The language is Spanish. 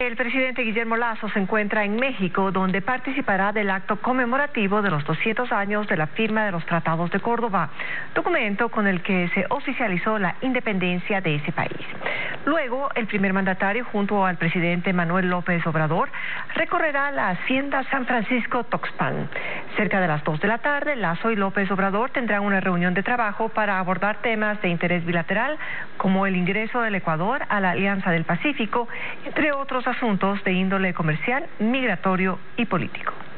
El presidente Guillermo Lasso se encuentra en México, donde participará del acto conmemorativo de los 200 años de la firma de los Tratados de Córdoba, documento con el que se oficializó la independencia de ese país. Luego, el primer mandatario, junto al presidente Manuel López Obrador, recorrerá la hacienda San Francisco Tuxpan. Cerca de las 2 de la tarde, Lasso y López Obrador tendrán una reunión de trabajo para abordar temas de interés bilateral, como el ingreso del Ecuador a la Alianza del Pacífico, entre otros asuntos de índole comercial, migratorio y político.